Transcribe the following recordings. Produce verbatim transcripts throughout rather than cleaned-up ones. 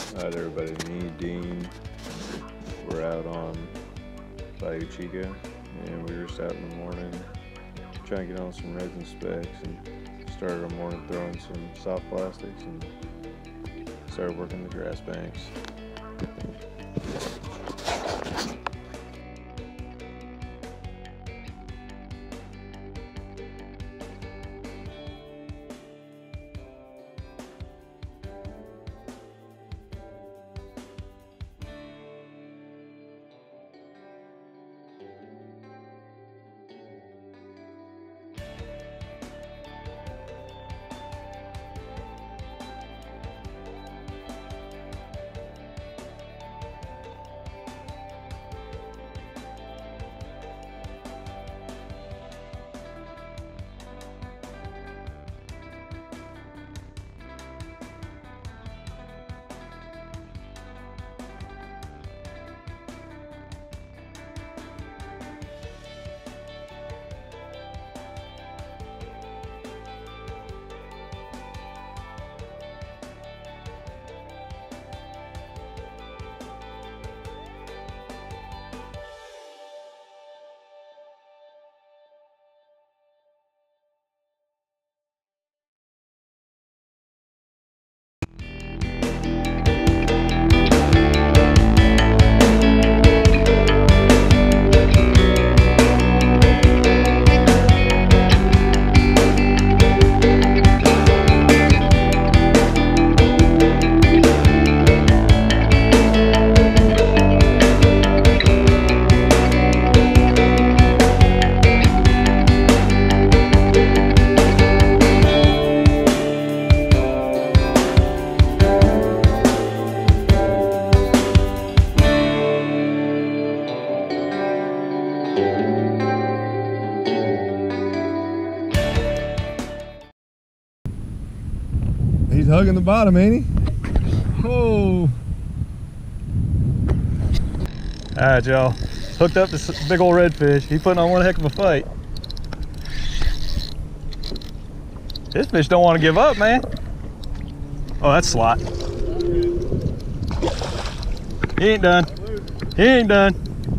Alright everybody, me, Dean, we're out on Bayou Chico, and we were just out in the morning trying to get on some reds and specks, and started our morning throwing some soft plastics and started working the grass banks. He's hugging the bottom, ain't he? Oh. All right, y'all. Hooked up this big old redfish. He's putting on one heck of a fight. This fish don't want to give up, man. Oh, that's slot. He ain't done. He ain't done.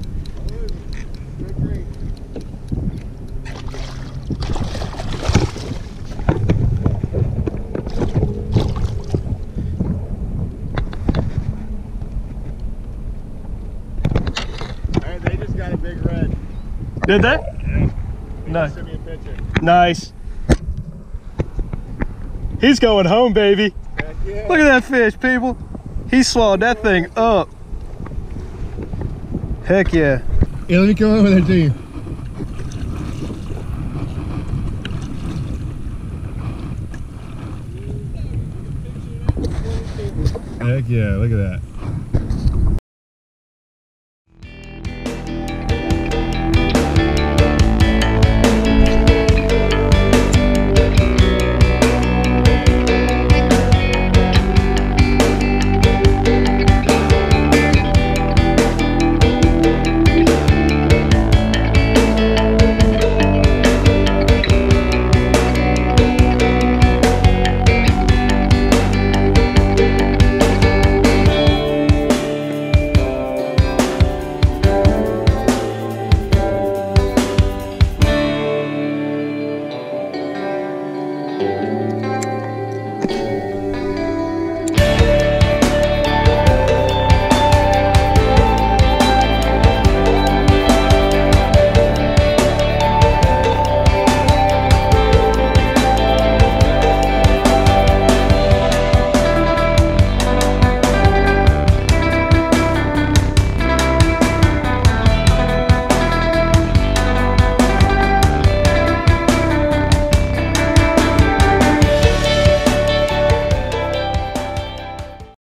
Big red. Did they? Yeah. Nice. Send me a picture. Nice. He's going home, baby. Heck yeah. Look at that fish, people. He swallowed that thing up. Heck yeah. Yeah, let me come over there to you. Heck yeah, look at that.